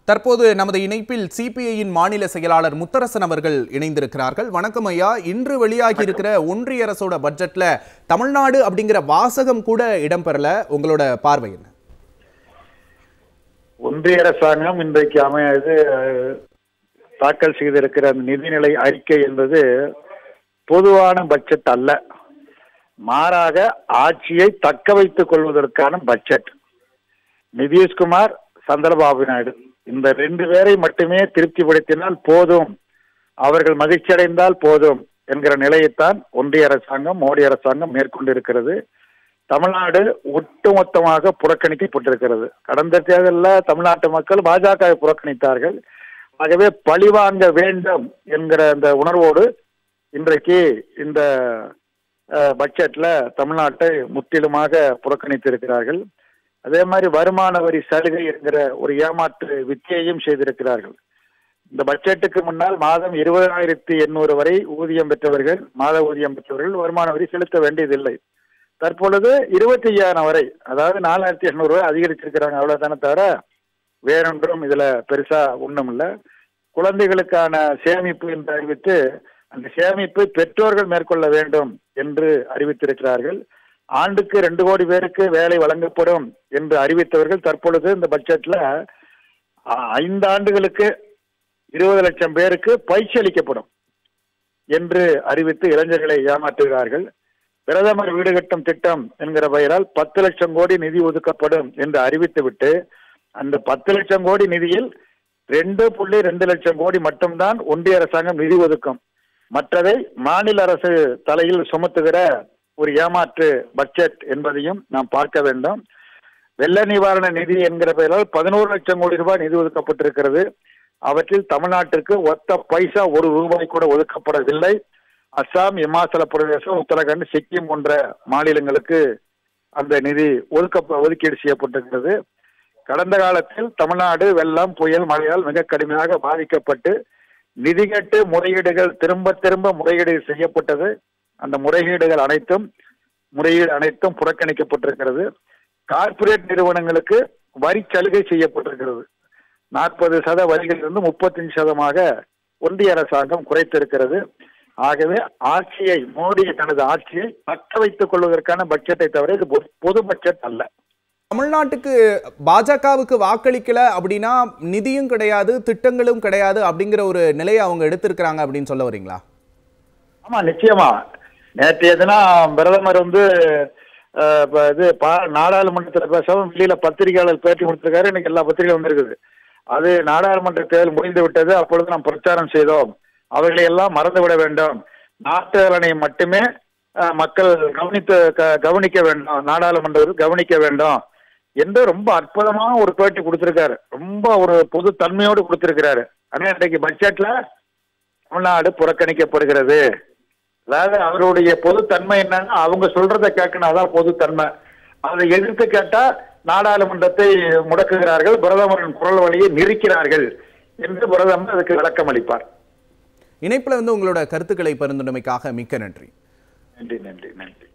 தற்போது நமது இணைப்பில் சிபிஐயின் மாநில செயலாளர் முத்தரசன் அவர்கள் இணைந்திருக்கிறார்கள். வணக்கம் ஐயா. இன்று வெளியாகி இருக்கிற ஒன்றிய அரசோட பட்ஜெட்ல தமிழ்நாடு அப்படிங்கிற வாசகம் கூட இடம்பெறல. உங்களோட பார்வை என்ன? ஒன்றிய அரசாங்கம் இன்றைக்கு தாக்கல் செய்திருக்கிற நிதிநிலை அறிக்கை என்பது பொதுவான பட்ஜெட் அல்ல, மாறாக ஆட்சியை தக்க வைத்துக் கொள்வதற்கான பட்ஜெட். நிதிஷ்குமார், சந்திரபாபு நாயுடு இந்த ரெண்டு பேரை மட்டுமே திருப்திப்படுத்தினால் போதும், அவர்கள் மகிழ்ச்சி அடைந்தால் போதும் என்கிற நிலையைத்தான் ஒன்றிய அரசாங்கம், மோடி அரசாங்கம் மேற்கொண்டிருக்கிறது. தமிழ்நாடு ஒட்டுமொத்தமாக புறக்கணிக்கப்பட்டிருக்கிறது. கடந்த தேர்தலில் தமிழ்நாட்டு மக்கள் பாஜகவை புறக்கணித்தார்கள். ஆகவே பழிவாங்க வேண்டும் என்கிற அந்த உணர்வோடு இன்றைக்கு இந்த பட்ஜெட்ல தமிழ்நாட்டை முற்றிலுமாக புறக்கணித்திருக்கிறார்கள். அதே மாதிரி வருமான வரி சலுகை என்கிற ஒரு ஏமாற்று வித்தியையும் செய்திருக்கிறார்கள். இந்த பட்ஜெட்டுக்கு முன்னால் மாதம் 20,800 வரை ஊதியம் பெற்றவர்கள், மாத ஊதியம் பெற்றவர்கள் வருமான வரி செலுத்த வேண்டியதில்லை. தற்பொழுது 25,000 வரை, அதாவது 4,800 ரூபாய் அதிகரிச்சிருக்கிறாங்க. அவ்வளவுதானே தவிர வேறொன்றும் இதுல பெருசா ஒண்ணும் இல்லை. குழந்தைகளுக்கான சேமிப்பு என்று அறிவித்து அந்த சேமிப்பு பெற்றோர்கள் மேற்கொள்ள வேண்டும் என்று அறிவித்திருக்கிறார்கள். ஆண்டுக்கு 2 கோடி பேருக்கு வேலை வழங்கப்படும் என்று அறிவித்தவர்கள் தற்பொழுது இந்த பட்ஜெட்ல 5 ஆண்டுகளுக்கு 20 லட்சம் பேருக்கு பயிற்சி அளிக்கப்படும் என்று அறிவித்து இளைஞர்களை ஏமாற்றுகிறார்கள். பிரதமர் வீடு கட்டும் திட்டம் என்கிற பெயரால் 10 லட்சம் கோடி நிதி ஒதுக்கப்படும் என்று அறிவித்துவிட்டு அந்த 10 லட்சம் கோடி நிதியில் 2.2 லட்சம் கோடி மட்டும்தான் ஒன்றிய அரசாங்கம் நிதி ஒதுக்கும். மற்றதை மாநில அரசு தலையில் சுமத்துகிற ஒரு ஏமாற்று பட்ஜெட் என்பதையும் நாம் பார்க்க வேண்டும். வெள்ள நிவாரண நிதி என்கிற பெயரால் 11 லட்சம் கோடி ரூபாய் நிதி ஒதுக்கப்பட்டிருக்கிறது. அவற்றில் தமிழ்நாட்டிற்கு ஒத்த பைசா ₹1 கூட ஒதுக்கப்படவில்லை. அஸ்ஸாம், இமாச்சல பிரதேசம், உத்தரகாண்ட், சிக்கிம் போன்ற மாநிலங்களுக்கு அந்த நிதி ஒதுக்கீடு செய்யப்பட்டிருக்கிறது. கடந்த காலத்தில் தமிழ்நாடு வெள்ளம், புயல், மழையால் மிக கடுமையாக பாதிக்கப்பட்டு நிதி கேட்டு முறையீடுகள் திரும்ப முறையீடு செய்யப்பட்டது. அந்த முறையீடுகள் அனைத்தும் புறக்கணிக்கப்பட்டிருக்கிறது. கார்ப்பரேட் நிறுவனங்களுக்கு வரி சலுகை செய்யப்பட்டிருக்கிறது. 40% வரிகளிலிருந்து 35% ஒன்றிய அரசாங்கம் குறைத்திருக்கிறது. ஆகவே மோடி தனது ஆட்சியை தக்க வைத்துக் கொள்வதற்கான பட்ஜெட்டை தவிர இது பொது பட்ஜெட் அல்ல. தமிழ்நாட்டுக்கு பாஜகவுக்கு வாக்களிக்கல அப்படின்னா நிதியும் கிடையாது, திட்டங்களும் கிடையாது அப்படிங்கிற ஒரு நிலையை அவங்க எடுத்திருக்கிறாங்க அப்படின்னு சொல்ல வரீங்களா? ஆமா, நிச்சயமா. நேற்றைய தினம் பிரதமர் நாடாளுமன்றத்தில் பேசாம வெளியில பத்திரிகையாளர் பேட்டி கொடுத்திருக்காரு. இன்னைக்கு எல்லா பத்திரிகையும் வந்திருக்குது. அது நாடாளுமன்ற தேர்தல் முடிந்து விட்டது, அப்பொழுது நாம் பிரச்சாரம் செய்தோம், அவர்களை எல்லாம் மறந்துவிட வேண்டும், நாட்டு நலனை மட்டுமே மக்கள் கவனிக்க வேண்டும், நாடாளுமன்றம் கவனிக்க வேண்டும் என்று ரொம்ப அற்புதமான ஒரு பேட்டி கொடுத்திருக்காரு. ரொம்ப ஒரு பொது தன்மையோடு கொடுத்திருக்கிறாரு. ஆனா இன்றைக்கு பட்ஜெட்ல தமிழ்நாடு புறக்கணிக்கப்படுகிறது. அதாவது அவருடைய பொதுத்தன்மை என்னன்னா அவங்க சொல்றதை கேட்கணும், அதான் பொதுத்தன்மை. அதை எதிர்த்து கேட்டா நாடாளுமன்றத்தை முடக்குகிறார்கள், பிரதமரின் குரல் வழியை நிறுக்கிறார்கள் என்று பிரதமர் அதுக்கு விளக்கம் அளிப்பார். இணைப்புல உங்களோட கருத்துக்களை பரிந்துரைமைக்காக மிக்க நன்றி. நன்றி.